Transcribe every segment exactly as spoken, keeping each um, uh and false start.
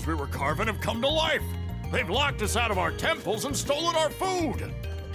animals we were carving have come to life. They've locked us out of our temples and stolen our food.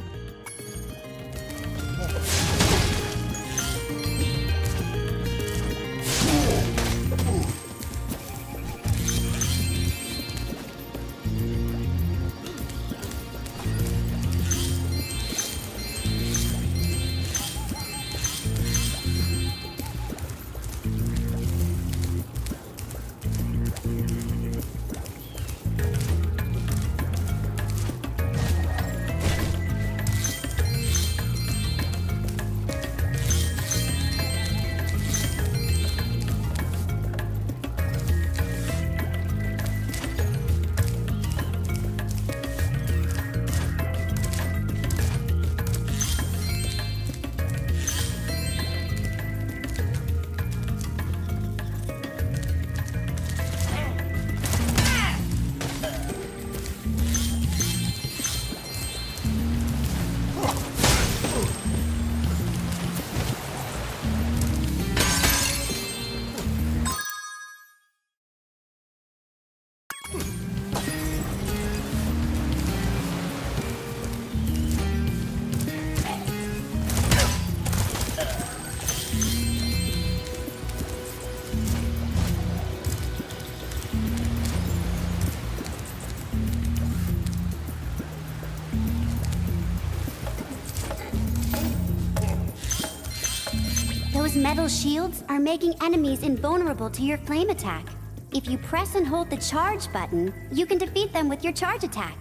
Those metal shields are making enemies invulnerable to your flame attack. If you press and hold the charge button, you can defeat them with your charge attack.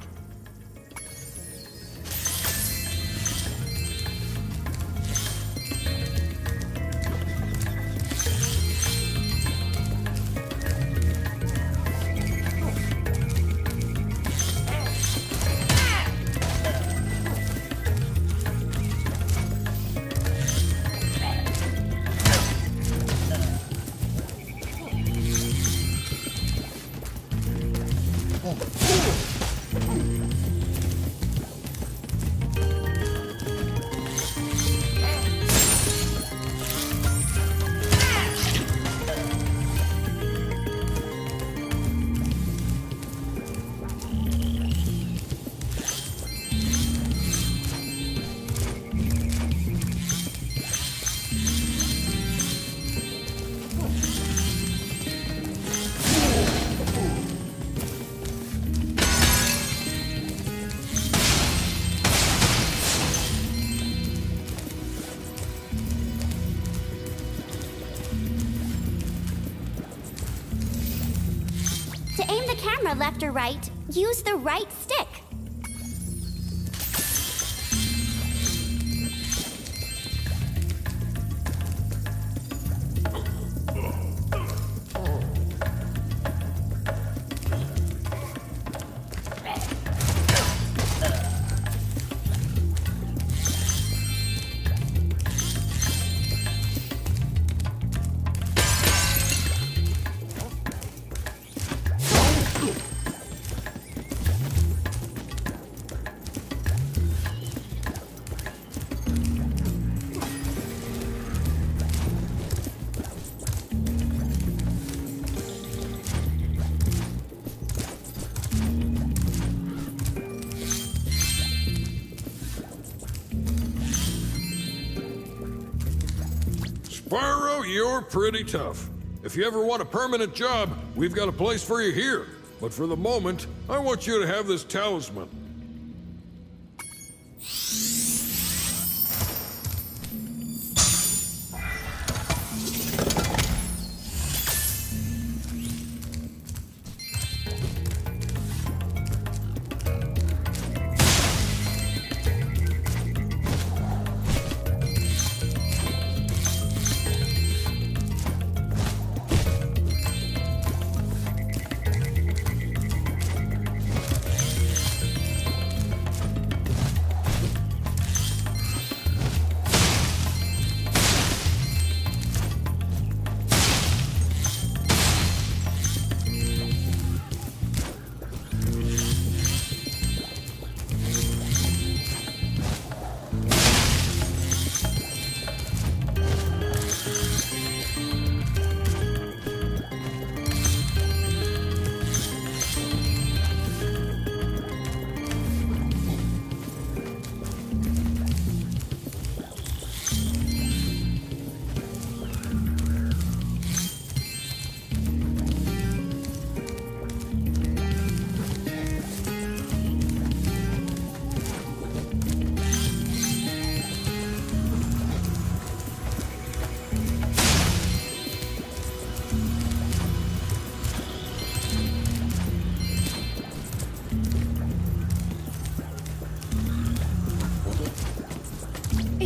Left or right, use the right stick. Spyro, you're pretty tough. If you ever want a permanent job, we've got a place for you here. But for the moment, I want you to have this talisman.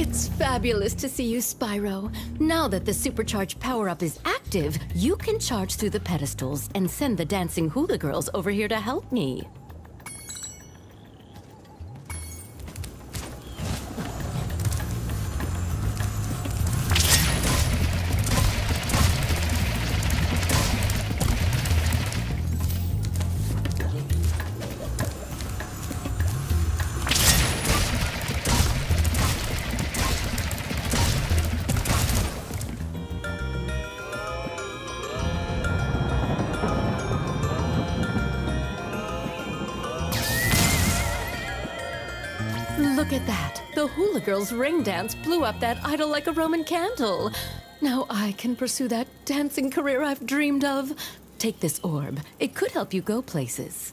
It's fabulous to see you, Spyro. Now that the supercharged power-up is active, you can charge through the pedestals and send the dancing hula girls over here to help me. Look at that. The hula girl's ring dance blew up that idol like a Roman candle. Now I can pursue that dancing career I've dreamed of. Take this orb. It could help you go places.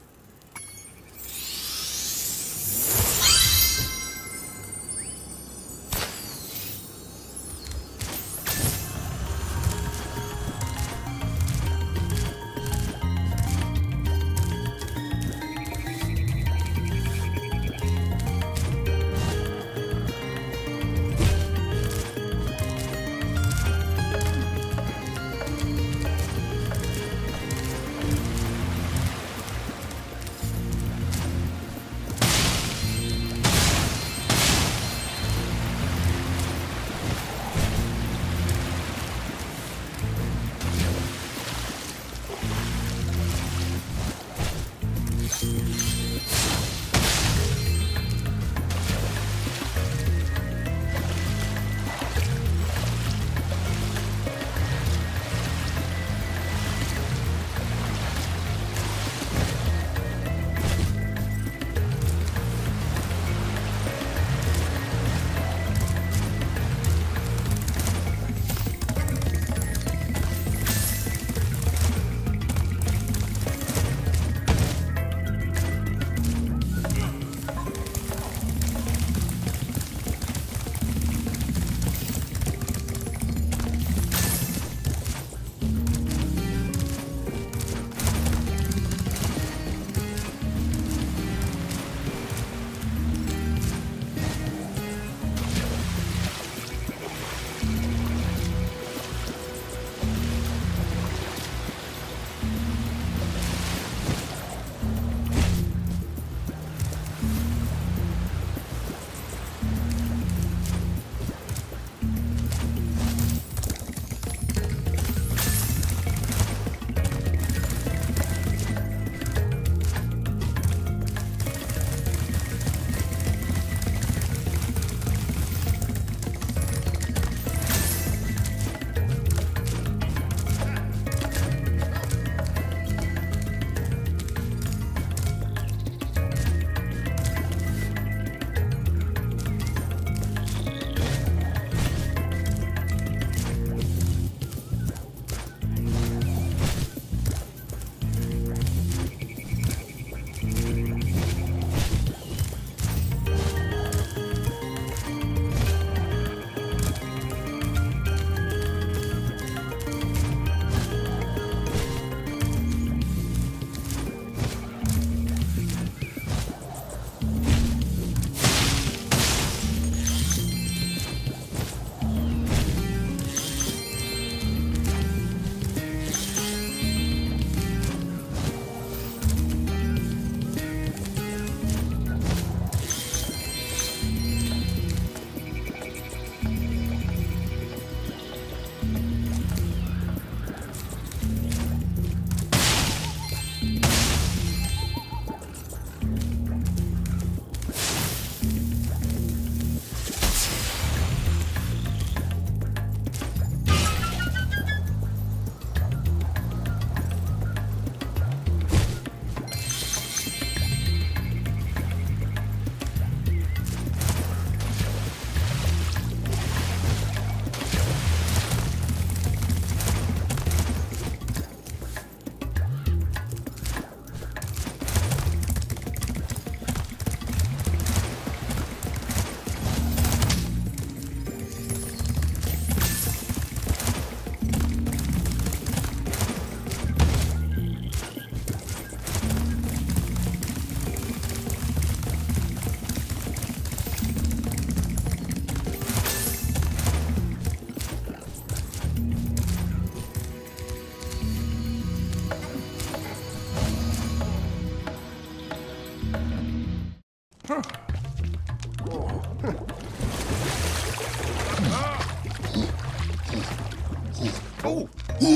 Oh!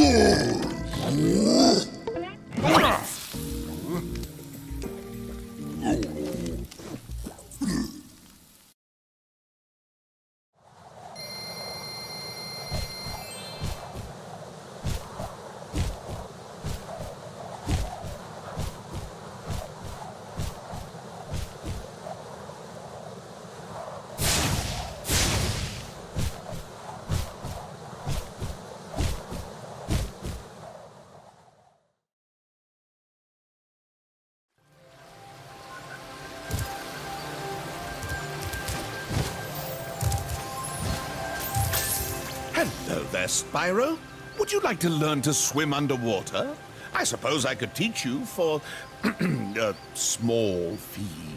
Hello there, Spyro. Would you like to learn to swim underwater? I suppose I could teach you for a small fee.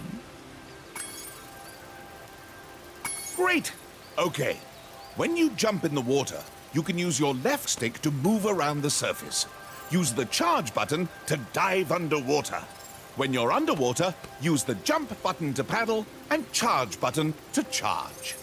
Great. Okay. When you jump in the water, you can use your left stick to move around the surface. Use the charge button to dive underwater. When you're underwater, use the jump button to paddle and charge button to charge.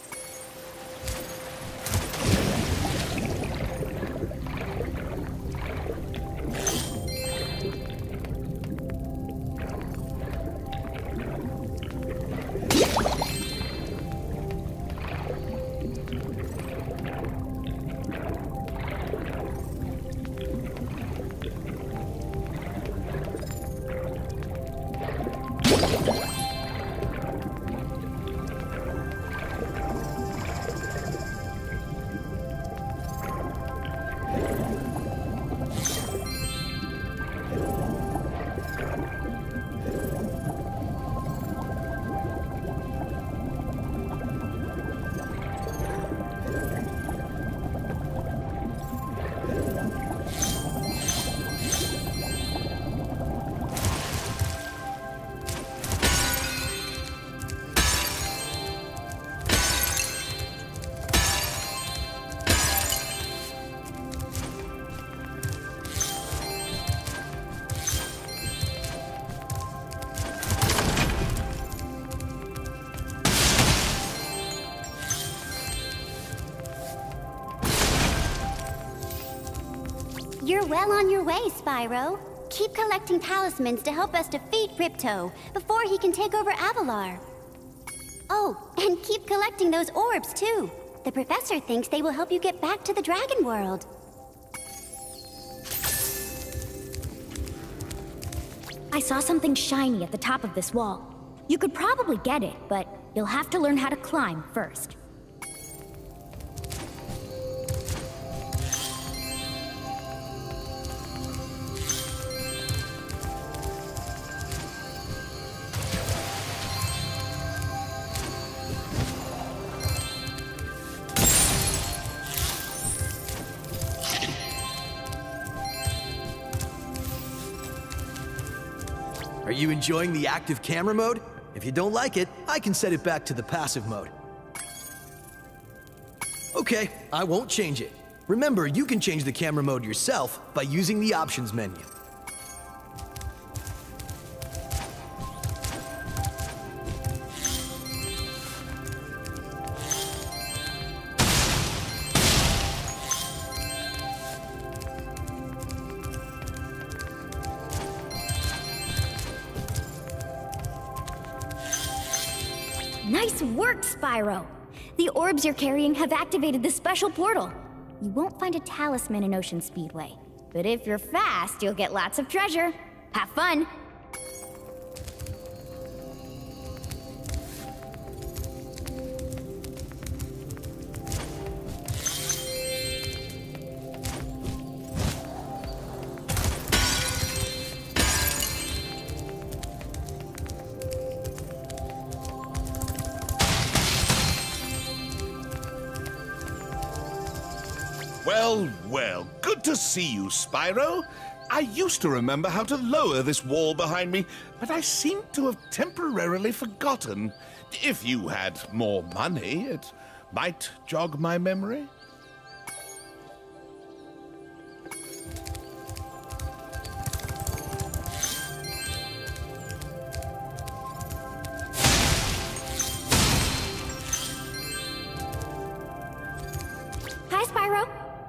You're well on your way, Spyro. Keep collecting talismans to help us defeat Ripto before he can take over Avalar. Oh, and keep collecting those orbs, too. The professor thinks they will help you get back to the Dragon World. I saw something shiny at the top of this wall. You could probably get it, but you'll have to learn how to climb first. Are you enjoying the active camera mode? If you don't like it, I can set it back to the passive mode. Okay, I won't change it. Remember, you can change the camera mode yourself by using the options menu. Nice work, Spyro! The orbs you're carrying have activated the special portal. You won't find a talisman in Ocean Speedway, but if you're fast, you'll get lots of treasure. Have fun! Well, well, good to see you, Spyro. I used to remember how to lower this wall behind me, but I seem to have temporarily forgotten. If you had more money, it might jog my memory.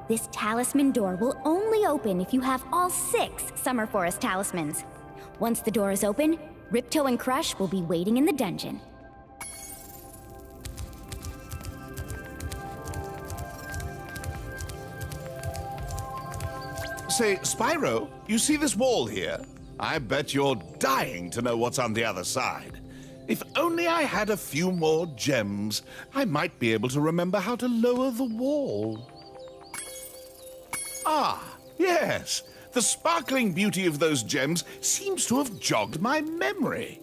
This talisman door will only open if you have all six Summer Forest talismans. Once the door is open, Ripto and Crush will be waiting in the dungeon. Say, Spyro, you see this wall here? I bet you're dying to know what's on the other side. If only I had a few more gems, I might be able to remember how to lower the wall. Ah, yes. The sparkling beauty of those gems seems to have jogged my memory.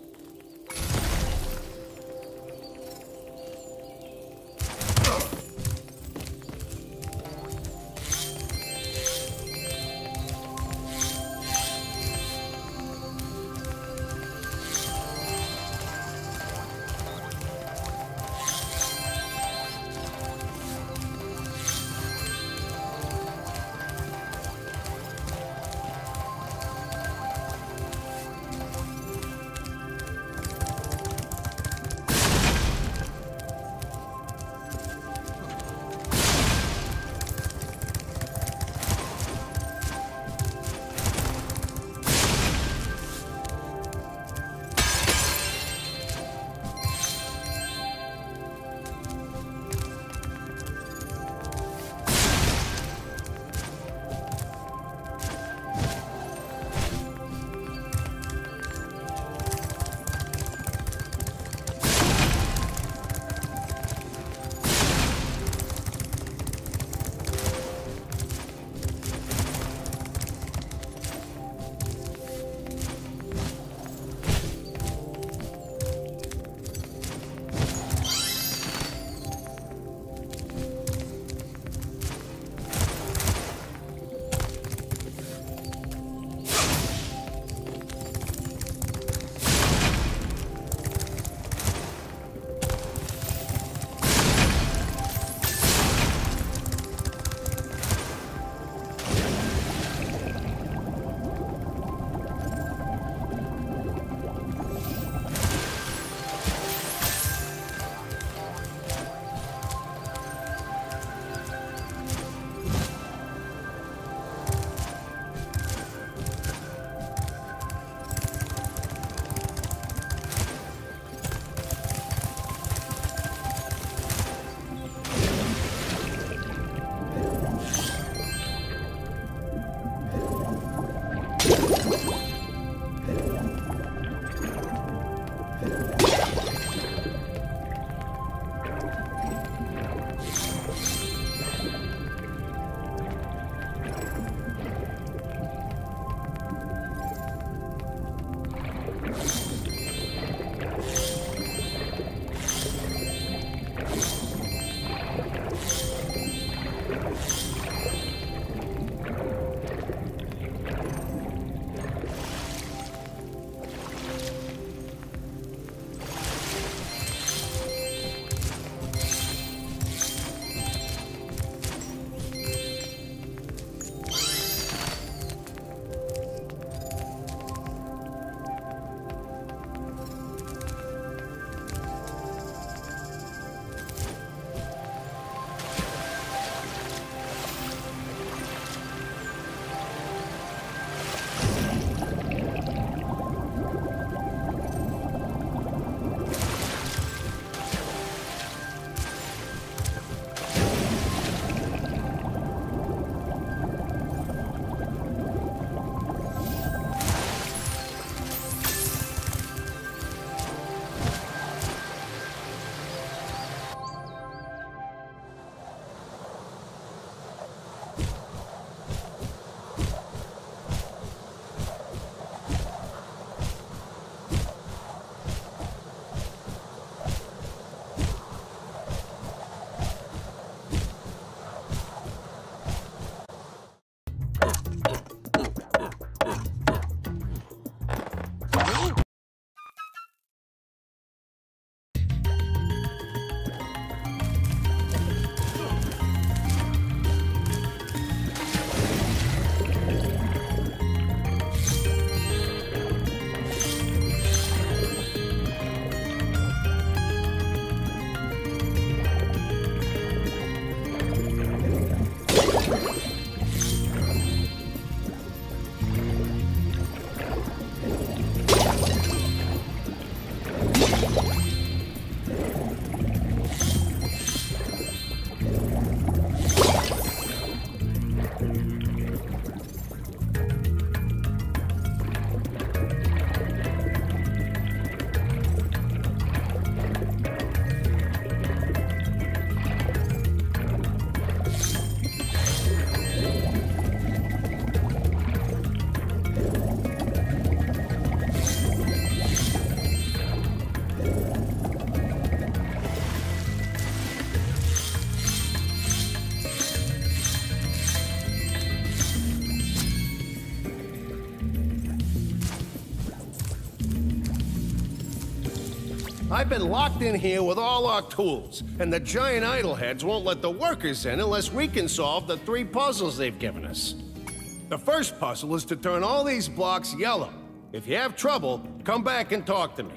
I've been locked in here with all our tools, and the giant idleheads won't let the workers in unless we can solve the three puzzles they've given us. The first puzzle is to turn all these blocks yellow. If you have trouble, come back and talk to me.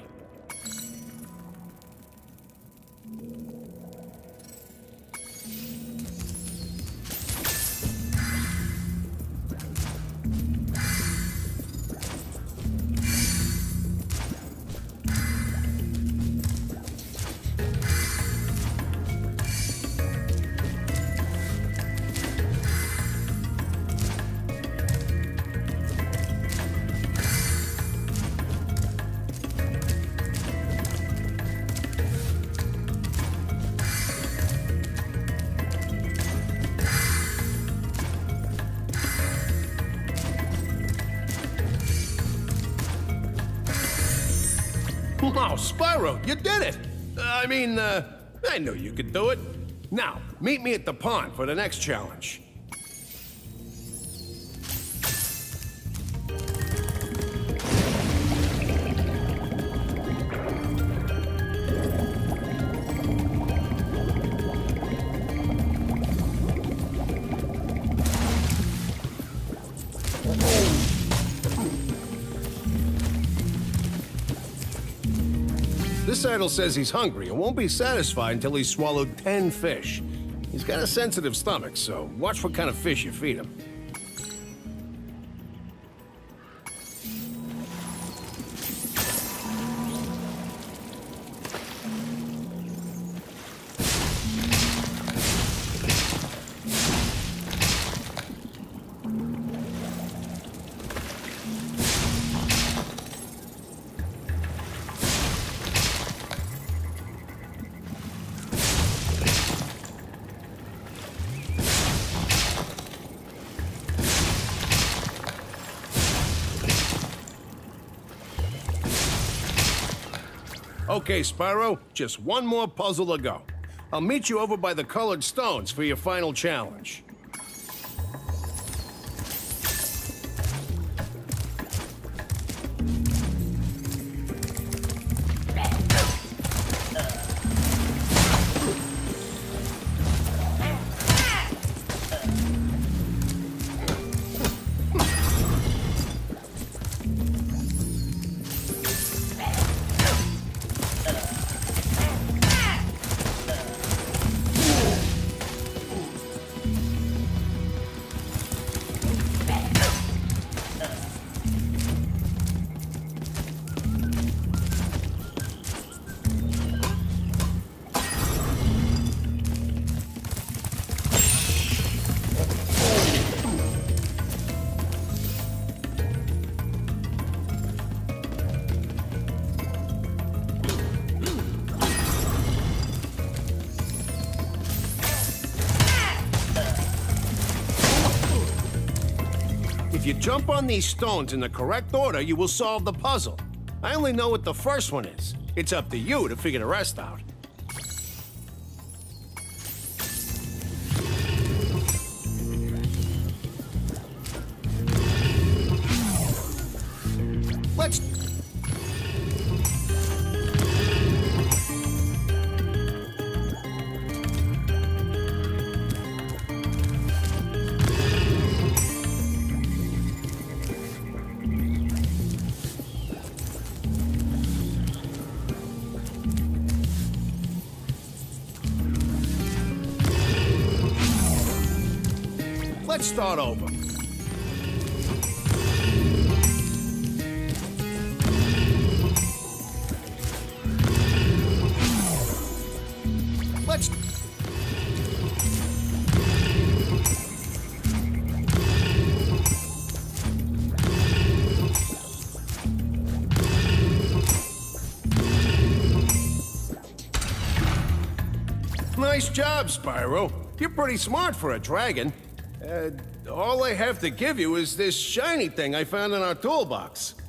Wow, Spyro, you did it! Uh, I mean, uh, I knew you could do it. Now, meet me at the pond for the next challenge. This idol says he's hungry and won't be satisfied until he's swallowed ten fish. He's got a sensitive stomach, so watch what kind of fish you feed him. Okay, Spyro, just one more puzzle to go. I'll meet you over by the colored stones for your final challenge. If you jump on these stones in the correct order, you will solve the puzzle. I only know what the first one is. It's up to you to figure the rest out. Let's... Let's start over. Let's... Nice job, Spyro. You're pretty smart for a dragon. Uh, all I have to give you is this shiny thing I found in our toolbox.